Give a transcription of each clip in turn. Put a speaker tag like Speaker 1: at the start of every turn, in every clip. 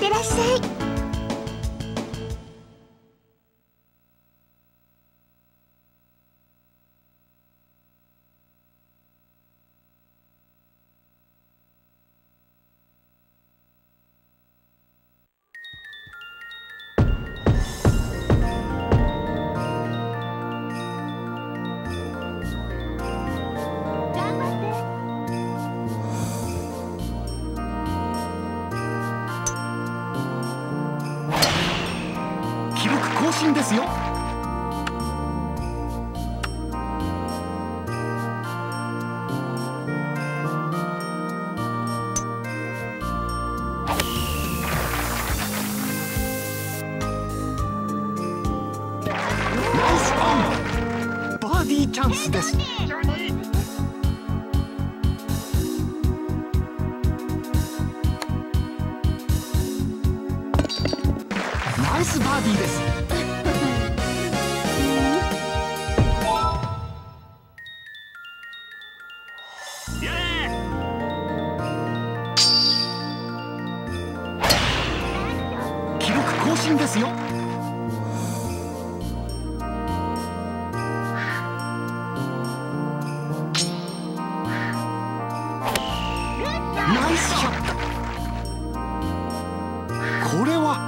Speaker 1: ってらっしゃい。
Speaker 2: 更新ですよ。ナイスオン。バーディーチャンスです。ナイスバーディーです。記録更新ですよ。ナイスショット。これは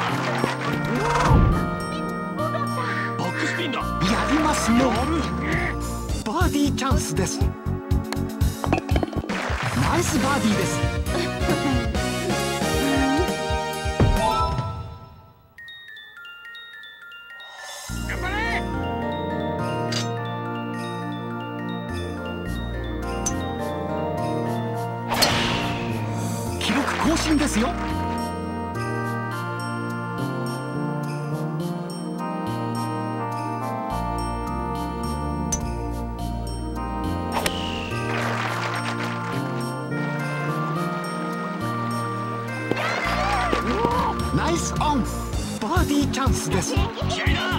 Speaker 3: バックスピンだ。
Speaker 2: やりますね。バーディーチャンスです。ナイスバーディーです。
Speaker 3: 頑張れ。
Speaker 2: 記録更新ですよ。ナイスオン。バーディーチャンスです。
Speaker 3: 気合だ。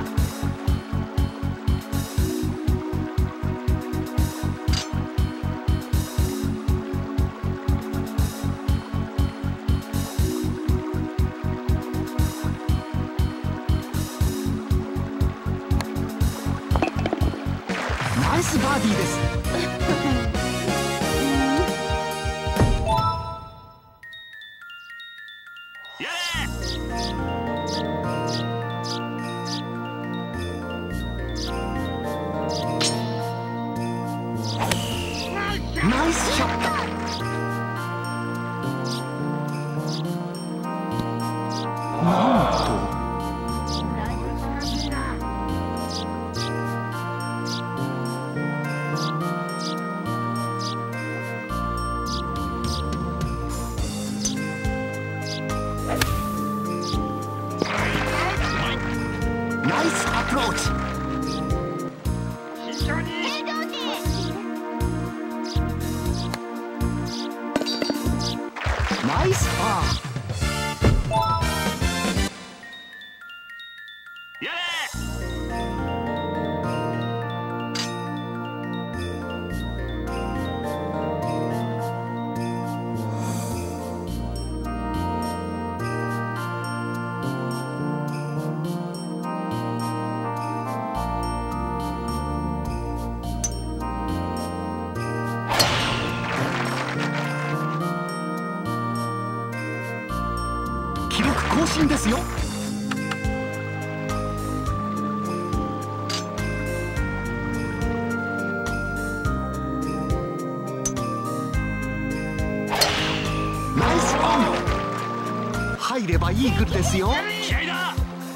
Speaker 2: ナイスバーディーです。
Speaker 3: やれ。
Speaker 2: ナイスショット。なんとナイスアプローチ。
Speaker 3: 慎重に。
Speaker 2: ナイスパー。
Speaker 3: やれ。
Speaker 2: 記録更新ですよ。ナイスオン。入ればイーグルですよ。
Speaker 3: 気合だ。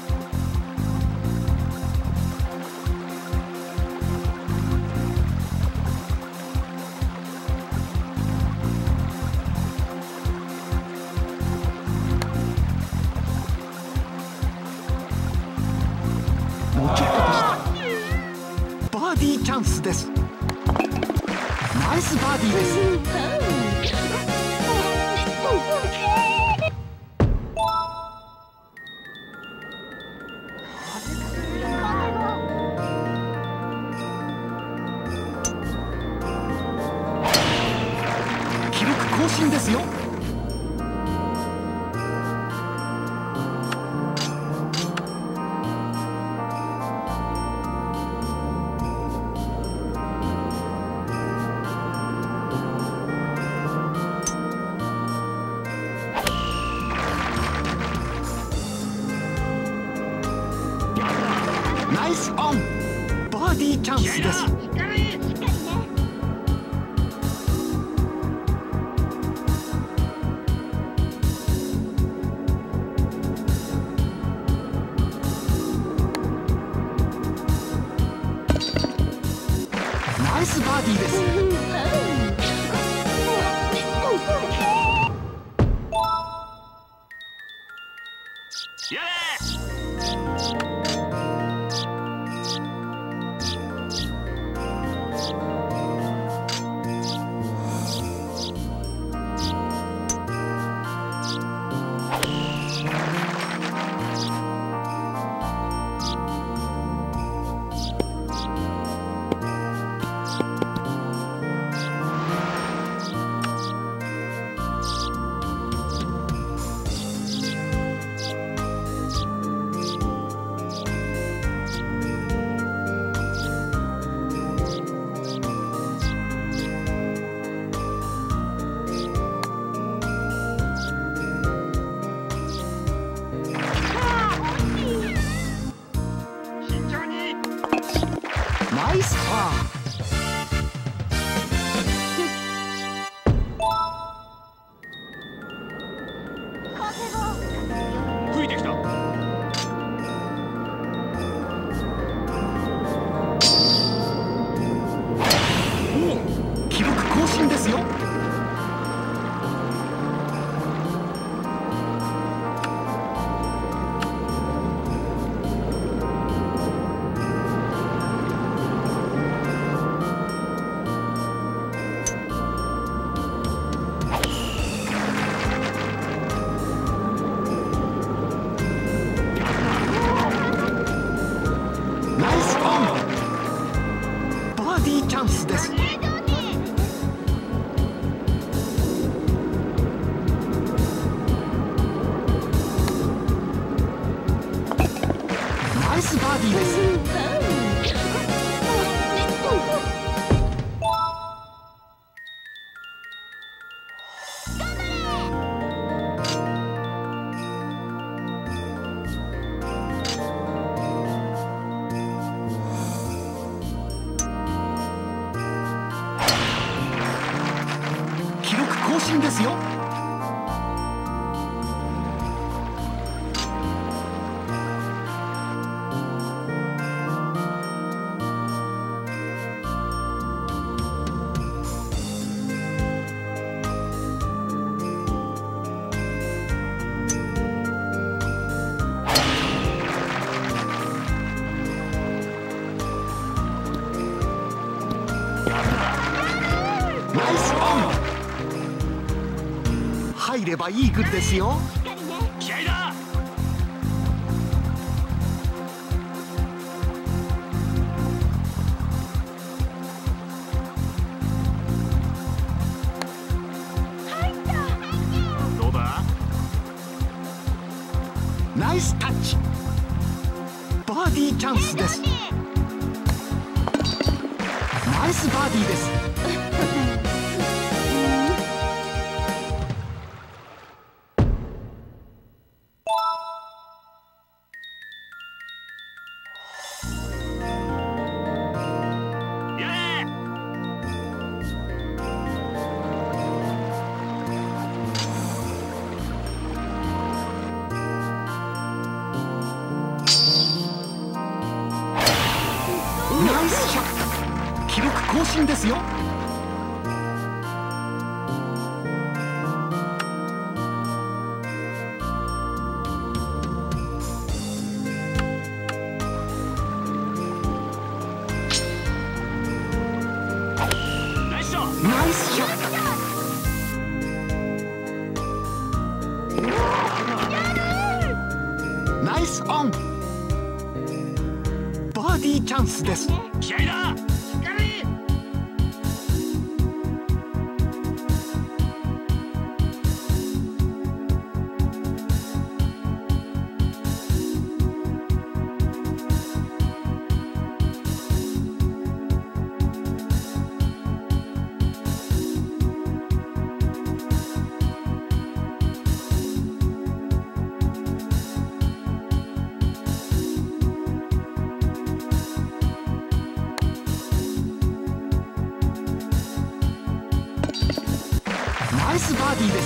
Speaker 2: もうちょっとでした。バーディーチャンスです。ナイスバーディーです。記録更新ですよ。 チャンスです。ナイスバーディーです。
Speaker 3: やれ。
Speaker 2: ナイスパー。
Speaker 3: 吹いてきた。
Speaker 2: 記録更新ですよ。ナイスオン。バーディーチャンスです。ナイスバーディーです。記録更新ですよ。ナイスオン。入ればイーグルですよ。
Speaker 3: 気合いだ。どうだ。
Speaker 2: ナイスタッチ。バーディーチャンスです。ナイスバーディーです。
Speaker 3: やれ。
Speaker 2: ナイスショット。記録更新ですよ。
Speaker 3: ナイスショット。
Speaker 2: ナイスショット。ナイスオン。バーディーチャンスです。
Speaker 3: 気合いだ。
Speaker 2: ディーです。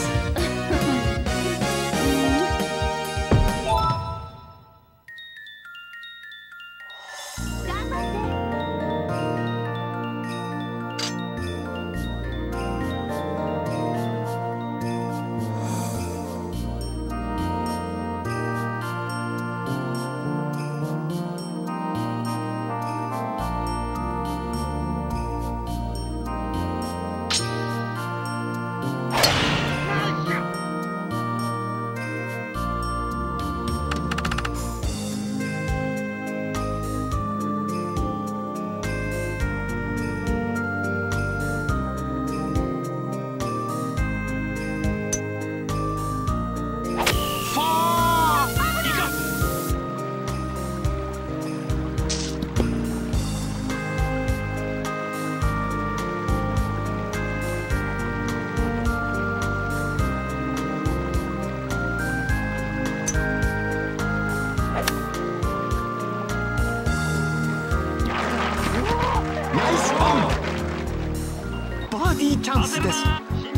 Speaker 2: チャンスです。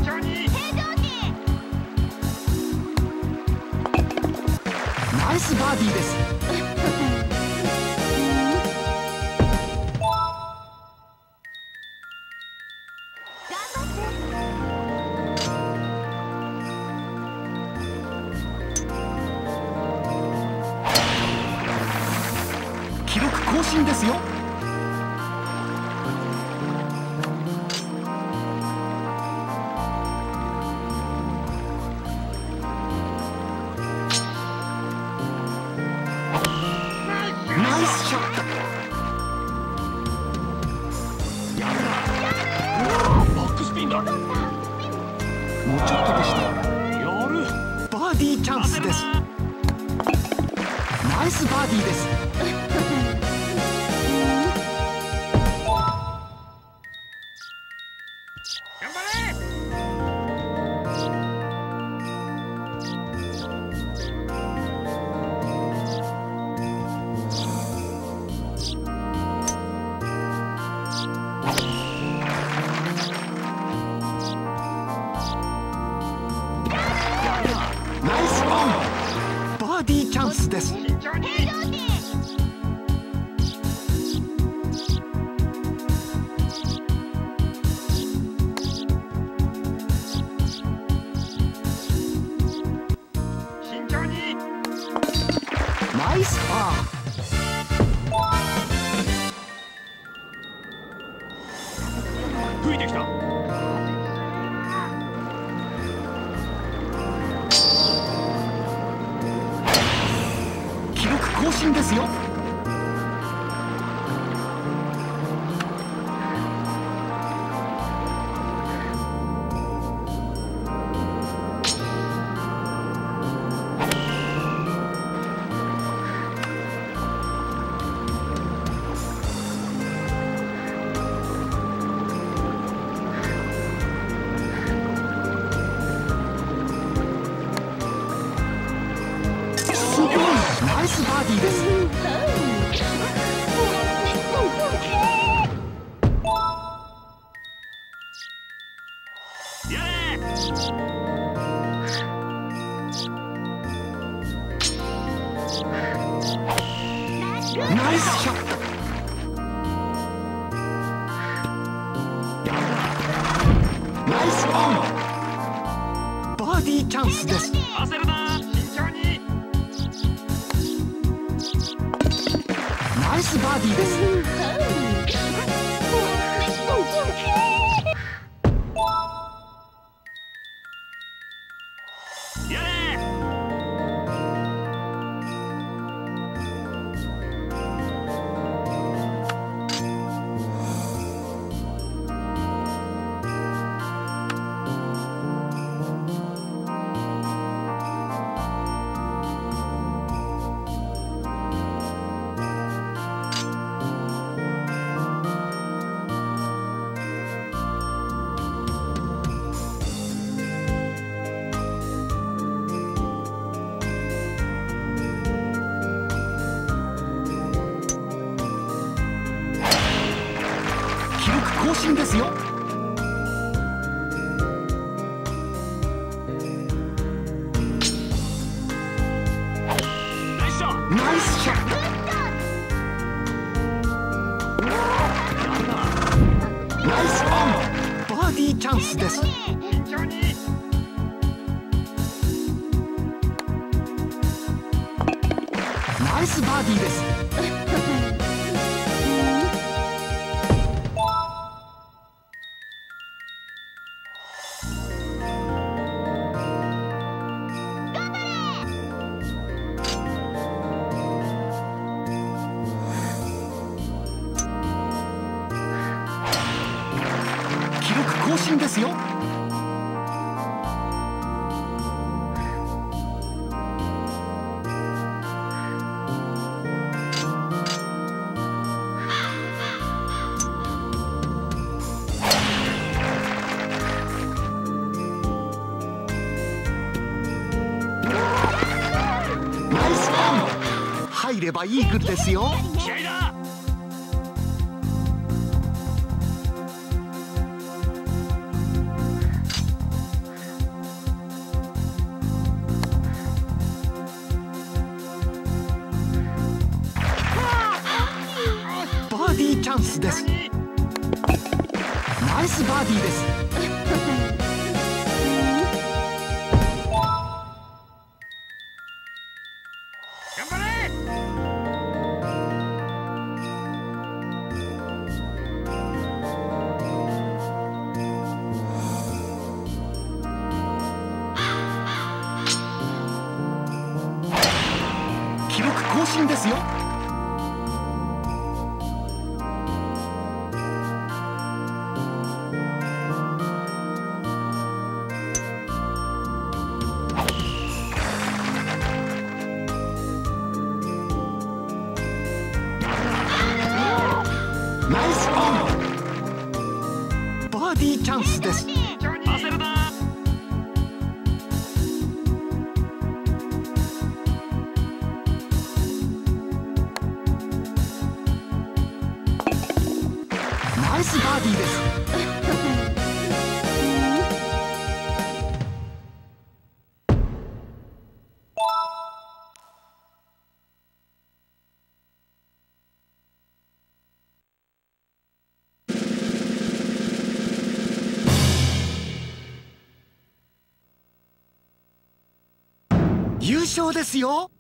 Speaker 2: ナイスバーディーです。記録更新ですよ。ナイスショット。
Speaker 3: バックスピンだ。
Speaker 2: もうちょっとでした。
Speaker 3: やる。
Speaker 2: バーディーチャンスです。ナイスバーディーです。
Speaker 3: 頑張れ。
Speaker 2: ナイスオン。バーディーチャンスです。ナイスパー。
Speaker 3: 吹いてきた。
Speaker 2: 記録更新ですよ。すごいナイスバーディーです。
Speaker 3: やれ。
Speaker 2: ナイスショット。ナイスオン。バーディーチャンスです。
Speaker 3: 焦るな。慎重に。
Speaker 2: ナイスバーディーです。
Speaker 3: やれ。
Speaker 2: 記録更新ですよ。 イスショット。ナイスオン。バーディーチャンスです。
Speaker 3: 慎重に。
Speaker 2: ナイスバーディーです。記録更新ですよ。ナイスオン。入ればイーグルですよ。
Speaker 3: 気合だ。
Speaker 2: バーディーチャンスです。ナイスバーディーです。
Speaker 3: 頑張れ。
Speaker 2: 記録更新ですよ。ナイスオン。バーディーチャンスです。
Speaker 3: 焦るな。
Speaker 2: ナイスバーディーです。優勝ですよ。